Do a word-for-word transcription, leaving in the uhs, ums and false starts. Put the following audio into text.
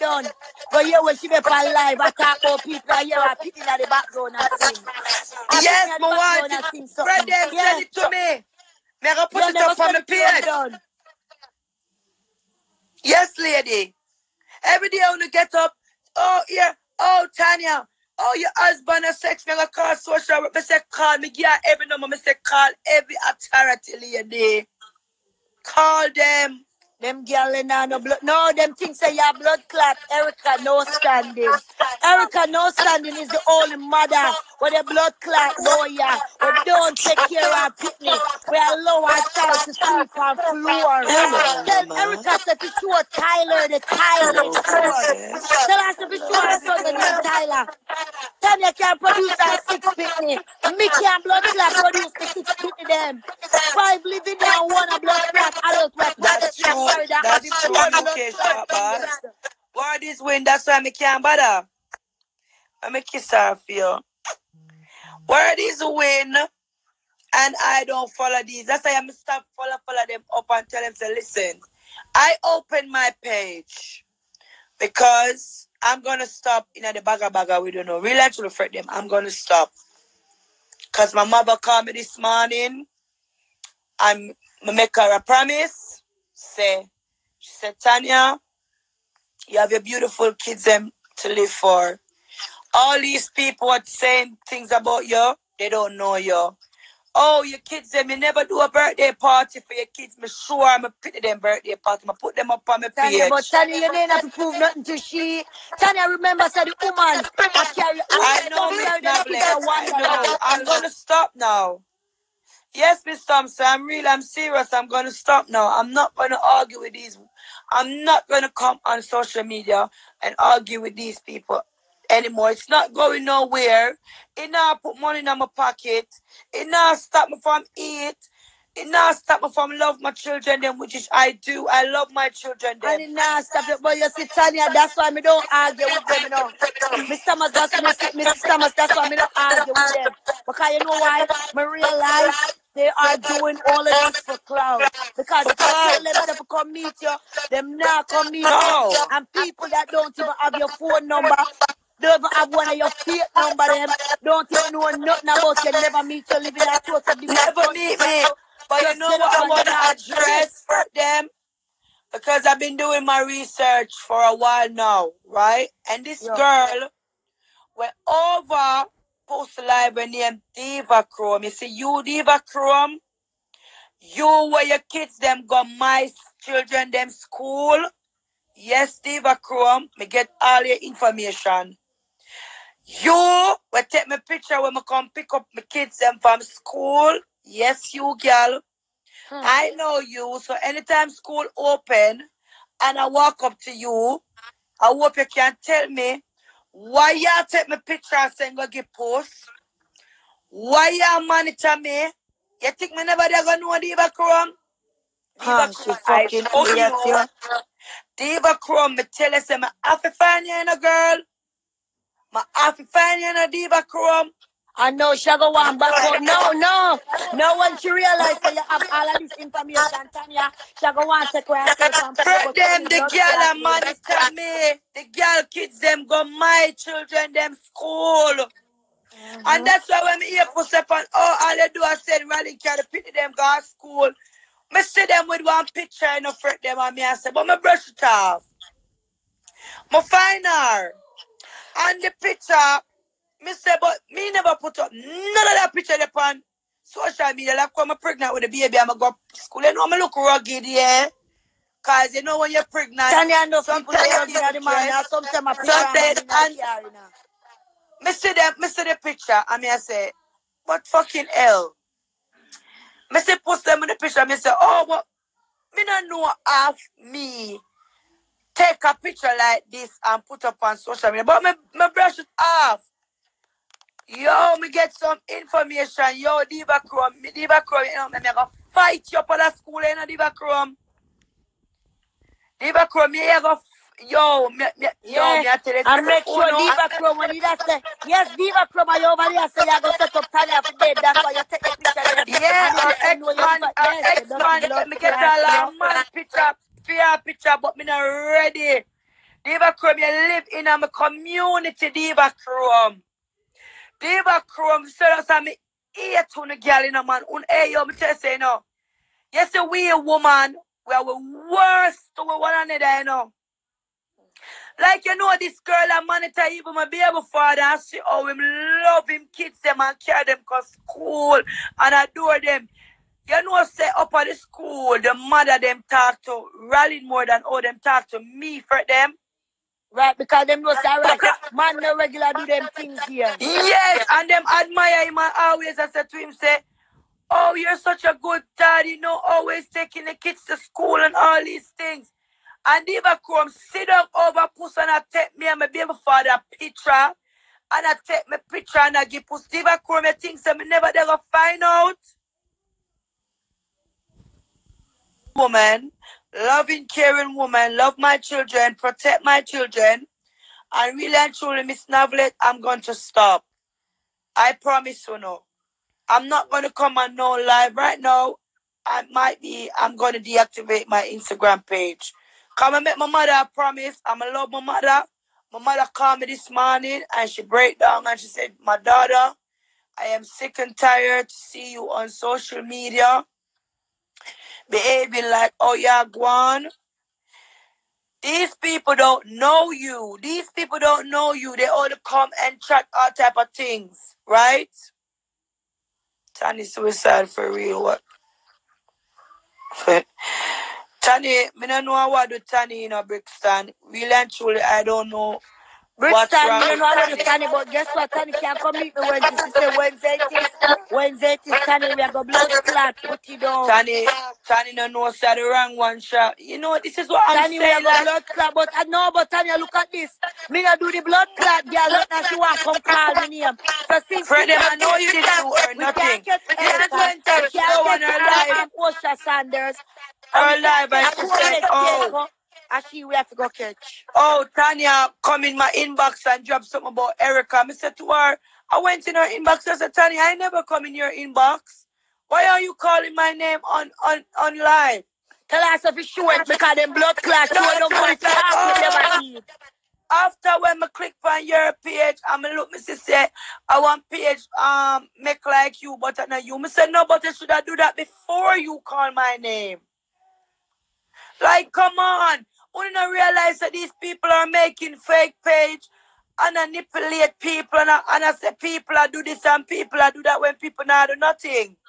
done. But here when she be on live, I talk about people and hear her picking at the background and sing. I Yes, at my the want background and sing it. something. Fred them, Yeah. send it to me. Me I go put You it never up on send my it to them page. done. Yes, lady. Every day I want to get up. Oh, yeah. Oh, Tanya. Oh, your husband has sex. Me I go call social work. Me say call me. Give her every number. Me say call every authority lady. Call them. Them girl in no blood. No, them things say your blood clot. Erica no standing. Erica no standing is the only mother with a blood clot boy. Yeah, we don't take care of our pitney. We allow our child to sleep on floor. Tell Erica to be sure Tyler the Tyler is sure. Tell us to be sure her son the name Tyler. Tanya can produce our six pitney. Mickey and blood clot produce the six pitney them. Five living there and one a blood clot adult weapon. That's true. That That's true. Okay, sharp boss. Word is win. That's why I can't bother. Let me kiss her for you. Word is win. And I don't follow these. That's why I'm stop follow follow them up and tell them to listen. I open my page because I'm gonna stop in the bagger bagger. We don't know. Really actually fret them. I'm gonna stop. Cause my mother called me this morning. I'm I make her a promise. Say she said, Tanya, you have your beautiful kids them to live for. All these people are saying things about you, they don't know you. Oh, your kids them, you never do a birthday party for your kids. Me sure I'm a pity them birthday party. I put them up on my Tanya, page. but Tanya, you didn't have to prove nothing to she. Tanya, remember, said the woman, I carry. I know, Miss Nablet. I know. I'm gonna stop now. Yes, Miss Thompson, I'm real, I'm serious. I'm going to stop now. I'm not going to argue with these. I'm not going to come on social media and argue with these people anymore. It's not going nowhere. It now put money in my pocket. It now stop me from eat. It now stop me from love my children, them, which is I do. I love my children, them. And it now stop it. But you see, Tanya, that's why I don't argue with them, you know. Mister Thomas, that's why Mister Thomas, that's why I don't argue with them. Because you know why? I realize they are doing all of this for clout. Because if I tell them to come meet you, them now come meet No. you. And people that don't even have your phone number, don't even have one of your fake number, them don't even know nothing about you, never meet you, living a total different Never meet me. But you know what I want to address for them? Because I've been doing my research for a while now, right? And this Yo. girl went over post live named Diva Chrome. You see, you Diva Chrome, you where your kids them go my children them school. Yes, Diva Chrome, me get all your information. You will take my picture when I come pick up my kids them from school. Yes, you girl. Hmm. I know you. So anytime school open and I walk up to you, I hope you can tell me why you take my picture and say go get post. Why you monitor me? You think me never there gonna know Diva Chrome? Diva Huh, Chrome, I told you. Diva Chrome, me tell you say me have to find you in a girl. Me have to find you in a Diva Chrome. I know she go one back up. No, no. No one she realize that you have all of this information, Tanya. She go one take away herself from for them, the girl and monitor me. The girl kids them go my children them school. Mm-hmm. And that's why when me hear push up on oh all they do I said rally can pity them go to school. Me see them with one picture and no fret them and me I say, but me brush it off. Me find her. And the picture me say, but me never put up none of that picture upon social media. Like when I'm pregnant with a baby, I'm go to school. You know, I look rugged, yeah. Because you know when you're pregnant, Tanya knows people are rugged at the man. Sometimes I picture and me see them, me see the picture, and me I say, what fucking hell? Me say, post them in the picture, me say, oh, but me not know half me take a picture like this and put up on social media. But me, me brush it off. Yo, me get some information. Yo, Diva Chrome. Me Diva Chrome, you know, me, me go fight you up at the school, you know, Diva Chrome. Diva Chrome, me go, yo, me, me, yeah. yo, me I tell you. I make sure Diva Chrome, when you just say, yes, Diva Chrome, are you over there? Say, you go set up Tanya for dead. That's why you take the picture. Yeah, our ex-man, our ex-man, let me get a long man picture, fear picture, but me not ready. Diva Chrome, you live in a community, Diva Chrome. Diva Chrome, so that's how me eat to the girl in a man. Un hey, yo, me tell you, you know. Yes, we a woman, we are the worst to one another, you know. Like, you know, this girl and monitor even my baby father and see how him love him kids them and carry them to school and adore them. You know, say up at the school, the mother them talk to Rally more than all them talk to me for them. Right, because them know say right. Man no regular do them things here. Yes, and them admire him and always I said to him, say, oh, you're such a good dad, you know, always taking the kids to school and all these things. And Diva Chrome sit down over puss and I take me and my baby father a picture. And I take my picture and I give puss. Diva Chrome, you think so me never ever find out? Woman, loving, caring woman, love my children, protect my children. And really and truly, Miss Navlet, I'm going to stop. I promise you no. I'm not going to come on no live right now. I might be, I'm going to deactivate my Instagram page. Come and make my mother a promise. I'm going to love my mother. My mother called me this morning and she break down and she said, my daughter, I am sick and tired to see you on social media behaving like, oh yeah, Guan. These people don't know you. These people don't know you. They only come and chat all type of things, right? Tanya suicide for real. What? Tanya, me don't know what do Tanya in a Brixton. Really and truly, I don't know. Brixton, me don't know how to Tanya, but guess what? Tanya can come meet me Wednesday. She say Wednesday it is. Wednesday it is, Tanya, we are going blood clot. Put it down. Tanya, Tanya don't know say the wrong one shot. You know, this is what I'm Tanya, saying. Tanya, we are blood clot. But I know, but Tanya, look at this. Me not do the blood clot, girl. Look now, she want to come call me name. So since Fred, I know you didn't do her we nothing. can't get Erica, This is when we can't on get her uh, life. um, Osha Sanders. Her life, and she said, oh. And she we have to go catch. Oh, Tanya come in my inbox and drop something about Erica. I said to her, I went in her inbox. I said, Tanya, I never come in your inbox. Why are you calling my name on on, on live? Tell us if it's short because them blood clot show no money to talk with them and eat. After when I click on your page, I'm going to look, Missus say, I want page um make like you, but not you. I said, no, but I should have do that before you call my name. Like, come on. We don't realize that these people are making fake page and manipulate people and I, and I say people are do this and people are do that when people not do nothing.